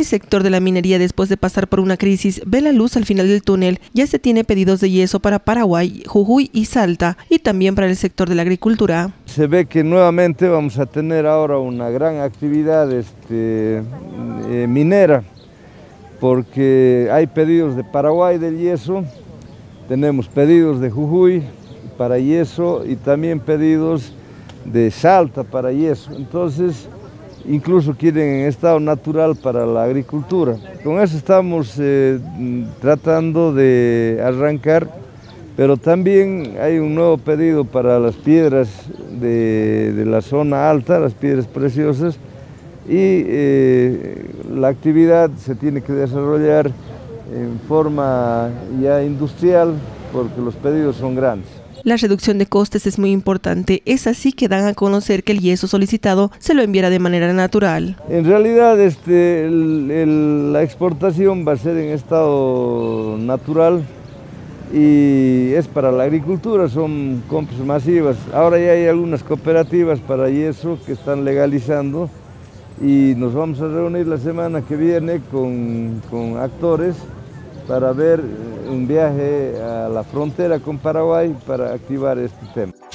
sector de la minería, después de pasar por una crisis, ve la luz al final del túnel. Ya se tiene pedidos de yeso para Paraguay, Jujuy y Salta, y también para el sector de la agricultura. Se ve que nuevamente vamos a tener ahora una gran actividad minera, porque hay pedidos de Paraguay del yeso, tenemos pedidos de Jujuy para yeso y también pedidos de Salta para yeso. Entonces, incluso quieren en estado natural para la agricultura. Con eso estamos tratando de arrancar, pero también hay un nuevo pedido para las piedras de la zona alta, las piedras preciosas, y la actividad se tiene que desarrollar en forma ya industrial porque los pedidos son grandes. La reducción de costes es muy importante, es así que dan a conocer que el yeso solicitado se lo enviará de manera natural. En realidad la exportación va a ser en estado natural y es para la agricultura, son compras masivas. Ahora ya hay algunas cooperativas para yeso que están legalizando y nos vamos a reunir la semana que viene con actores para ver un viaje a la frontera con Paraguay para activar este tema.